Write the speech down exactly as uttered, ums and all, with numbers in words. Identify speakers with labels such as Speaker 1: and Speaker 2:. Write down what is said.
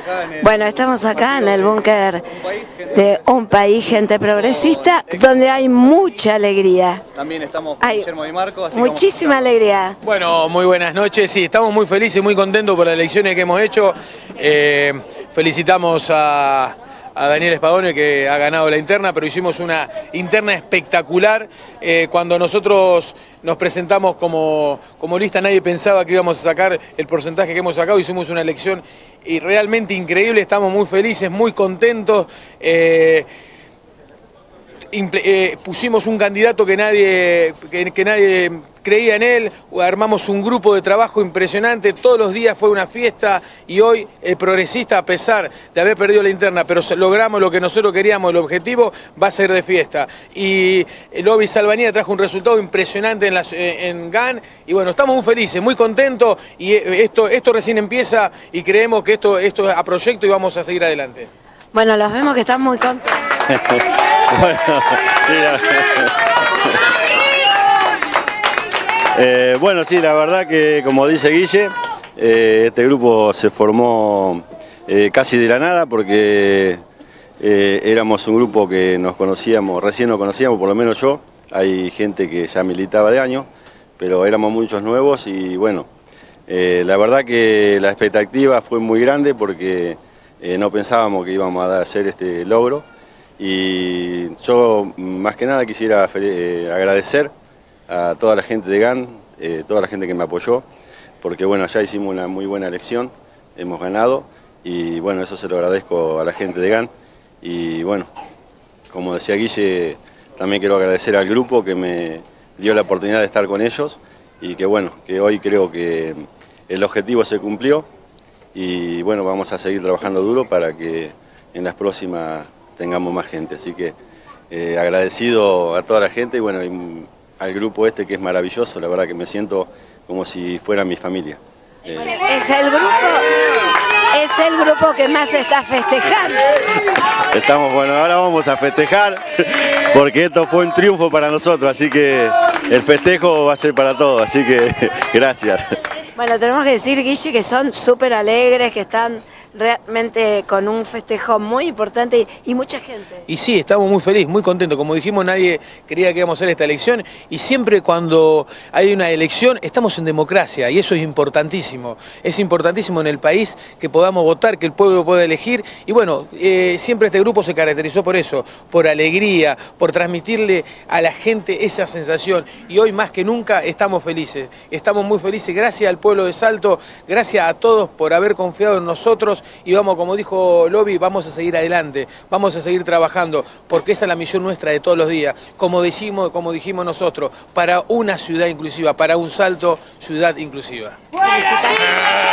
Speaker 1: Bueno, estamos acá en el búnker de Un País, Gente Progresista, donde hay mucha alegría.
Speaker 2: También estamos con Guillermo y Marco. Así
Speaker 1: muchísima alegría.
Speaker 3: Bueno, muy buenas noches. Sí, estamos muy felices, muy contentos por las elecciones que hemos hecho. Eh, felicitamos a... a Daniel Spadone, que ha ganado la interna, pero hicimos una interna espectacular. Eh, cuando nosotros nos presentamos como, como lista, nadie pensaba que íbamos a sacar el porcentaje que hemos sacado. Hicimos una elección y realmente increíble, estamos muy felices, muy contentos. Eh, Eh, pusimos un candidato que nadie, que, que nadie creía en él, armamos un grupo de trabajo impresionante, todos los días fue una fiesta y hoy el progresista, a pesar de haber perdido la interna, pero logramos lo que nosotros queríamos, el objetivo va a ser de fiesta. Y el Lobby Salvanía trajo un resultado impresionante en, la, en G A N y bueno, estamos muy felices, muy contentos y esto, esto recién empieza y creemos que esto, esto es a proyecto y vamos a seguir adelante.
Speaker 1: Bueno, los vemos que están muy contentos.
Speaker 4: Bueno, eh, bueno, sí, la verdad que como dice Guille, eh, este grupo se formó eh, casi de la nada porque eh, éramos un grupo que nos conocíamos, recién nos conocíamos, por lo menos yo. Hay gente que ya militaba de años, pero éramos muchos nuevos y bueno, eh, la verdad que la expectativa fue muy grande porque eh, no pensábamos que íbamos a hacer este logro. Y yo más que nada quisiera eh, agradecer a toda la gente de G A N, eh, toda la gente que me apoyó, porque bueno, ya hicimos una muy buena elección, hemos ganado y bueno, eso se lo agradezco a la gente de G A N. Y bueno, como decía Guille, también quiero agradecer al grupo que me dio la oportunidad de estar con ellos y que bueno, que hoy creo que el objetivo se cumplió y bueno, vamos a seguir trabajando duro para que en las próximas tengamos más gente, así que eh, agradecido a toda la gente y bueno, y al grupo este que es maravilloso, la verdad que me siento como si fuera mi familia.
Speaker 1: Eh, es el grupo, es el grupo que más está festejando.
Speaker 4: Estamos, bueno, ahora vamos a festejar porque esto fue un triunfo para nosotros, así que el festejo va a ser para todos, así que gracias.
Speaker 1: Bueno, tenemos que decir, Guille, que son súper alegres, que están realmente con un festejo muy importante y, y mucha gente.
Speaker 3: Y sí, estamos muy felices, muy contentos. Como dijimos, nadie creía que íbamos a hacer esta elección y siempre cuando hay una elección estamos en democracia y eso es importantísimo. Es importantísimo en el país que podamos votar, que el pueblo pueda elegir y bueno, eh, siempre este grupo se caracterizó por eso, por alegría, por transmitirle a la gente esa sensación y hoy más que nunca estamos felices. Estamos muy felices, gracias al pueblo de Salto, gracias a todos por haber confiado en nosotros. Y vamos, como dijo Lobby, vamos a seguir adelante, vamos a seguir trabajando, porque esa es la misión nuestra de todos los días, como dijimos, como dijimos nosotros, para una ciudad inclusiva, para un Salto, ciudad inclusiva.
Speaker 1: Felicitaciones.